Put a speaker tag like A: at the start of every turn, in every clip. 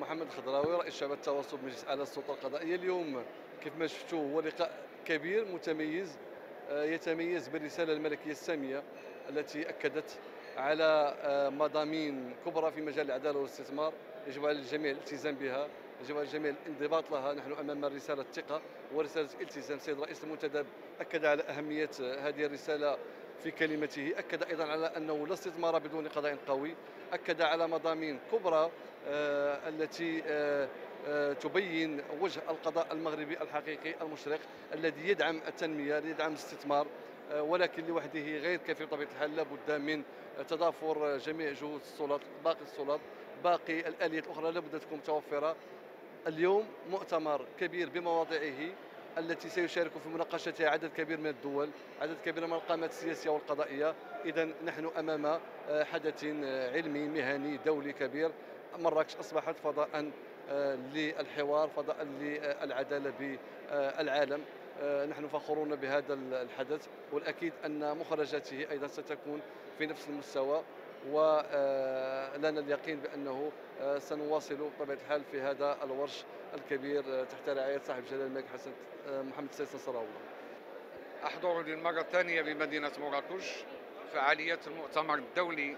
A: محمد الخضراوي رئيس شعبة التواصل بمجلس اعلى السلطه القضائيه. اليوم كيف ما شفتوا هو لقاء كبير متميز، يتميز بالرساله الملكيه الساميه التي اكدت على مضامين كبرى في مجال العداله والاستثمار يجب على الجميع الالتزام بها، يجب على الجميع الانضباط لها. نحن امام رساله ثقه ورساله التزام. السيد رئيس المنتدب اكد على اهميه هذه الرساله في كلمته، اكد ايضا على انه لا استثمار بدون قضاء قوي، اكد على مضامين كبرى التي تبين وجه القضاء المغربي الحقيقي المشرق الذي يدعم التنميه، يدعم الاستثمار، ولكن لوحده غير كافي بطبيعه الحال. لابد من تضافر جميع جهود السلطات، باقي السلطات، باقي الاليات الاخرى لابد تكون متوفره. اليوم مؤتمر كبير بمواضعه التي سيشارك في مناقشتها عدد كبير من الدول، عدد كبير من القامات السياسيه والقضائيه. اذا نحن امام حدث علمي مهني دولي كبير. مراكش اصبحت فضاء للحوار، فضاء للعداله بالعالم. نحن فخورون بهذا الحدث، والاكيد ان مخرجاته ايضا ستكون في نفس المستوى، ولنا اليقين بانه سنواصل بطبيعه الحال في هذا الورش الكبير تحت رعايه صاحب جلاله الملك حسن محمد السادس نصره الله.
B: أحضر للمرة الثانية بمدينة مراكش فعاليات المؤتمر الدولي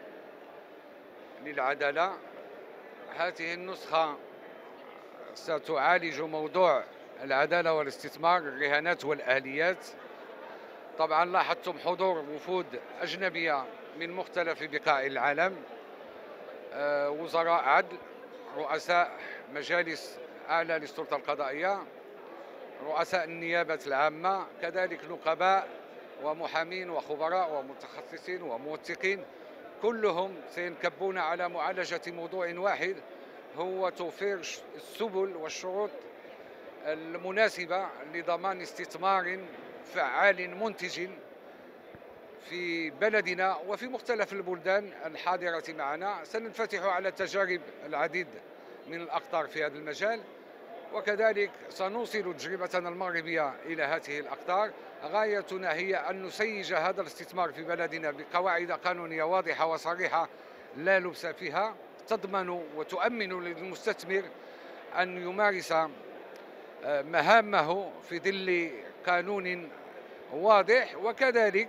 B: للعدالة. هذه النسخة ستعالج موضوع العدالة والاستثمار، الرهانات والآليات. طبعا لاحظتم حضور وفود أجنبية من مختلف بقاع العالم، وزراء عدل، رؤساء مجالس أعلى للسلطة القضائية، رؤساء النيابة العامة، كذلك نقباء ومحامين وخبراء ومتخصصين وموثقين، كلهم سينكبون على معالجة موضوع واحد، هو توفير السبل والشروط المناسبة لضمان استثمار فعال منتج في بلدنا وفي مختلف البلدان الحاضرة معنا. سننفتح على تجارب العديد من الأقطار في هذا المجال، وكذلك سنوصل تجربتنا المغربية إلى هذه الأقطار. غايتنا هي أن نسيج هذا الاستثمار في بلدنا بقواعد قانونية واضحة وصريحة لا لبس فيها، تضمن وتؤمن للمستثمر أن يمارس مهامه في ظل قانون واضح. وكذلك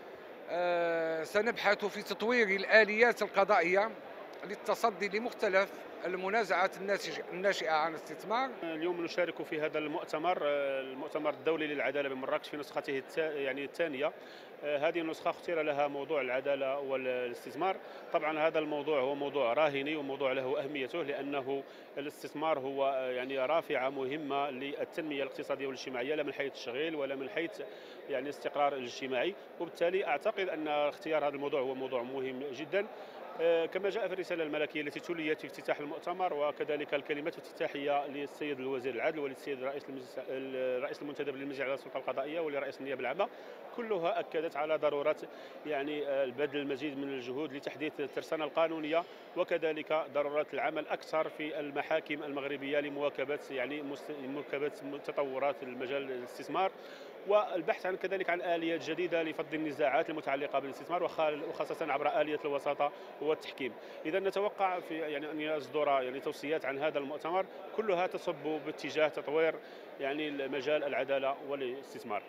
B: سنبحث في تطوير الآليات القضائية للتصدي لمختلف المنازعات الناشئة عن الاستثمار.
C: اليوم نشارك في هذا المؤتمر الدولي للعدالة بمراكش في نسخته الثانية. هذه النسخة اختير لها موضوع العدالة والاستثمار. طبعا هذا الموضوع هو موضوع راهني وموضوع له أهميته، لأنه الاستثمار هو رافعة مهمة للتنمية الاقتصادية والاجتماعية، لا من حيث التشغيل ولا من حيث الاستقرار الاجتماعي. وبالتالي أعتقد أن اختيار هذا الموضوع هو موضوع مهم جدا، كما جاء في الرسالة الملكية التي تليت في افتتاح المؤتمر، وكذلك الكلمات الافتتاحية للسيد الوزير العدل وللسيد رئيس المنتدب للمجلس على السلطة القضائية ولرئيس النيابة العامة. كلها أكدت على ضرورة بذل المزيد من الجهود لتحديث الترسانة القانونية، وكذلك ضرورة العمل أكثر في المحاكم المغربية لمواكبة تطورات المجال الاستثمار، والبحث كذلك عن آليات جديدة لفض النزاعات المتعلقة بالاستثمار، وخاصة عبر آلية الوساطة والتحكيم. إذا نتوقع في أن يصدر توصيات عن هذا المؤتمر كلها تصب باتجاه تطوير مجال العدالة والاستثمار.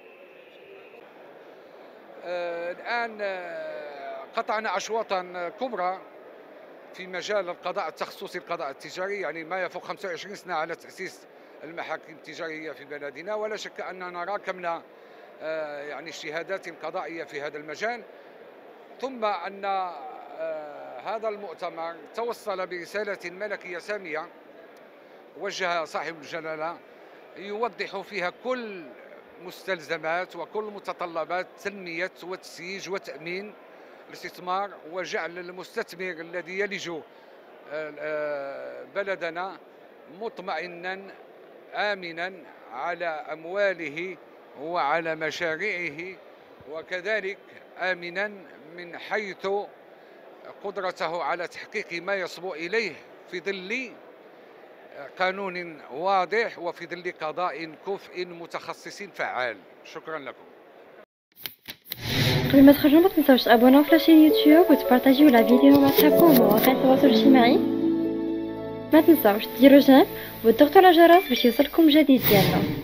B: الآن قطعنا أشواطا كبرى في مجال القضاء التخصصي، القضاء التجاري، ما يفوق 25 سنة على تأسيس المحاكم التجارية في بلدنا، ولا شك أننا راكمنا اجتهادات قضائية في هذا المجال. ثم أن هذا المؤتمر توصل برسالة ملكية سامية وجهها صاحب الجلالة، يوضح فيها كل مستلزمات وكل متطلبات تنمية وتسييج وتأمين الاستثمار، وجعل المستثمر الذي يلج بلدنا مطمئنا آمنا على أمواله وعلى مشاريعه، وكذلك آمنا من حيث قدرته على تحقيق ما يصبو إليه في ظل قانون واضح وفي ظل قضاء كفء متخصص فعال. شكرا لكم.
D: قبل ما تخرجوا ما تنساوش تابوناو في لاشين يوتيوب وتبارطاجيو لا فيديو مع صحابكم ومواقع التواصل الاجتماعي. ما تنساوش ديروا جيم وتضغطوا على الجرس باش يوصلكم جديد ديالنا.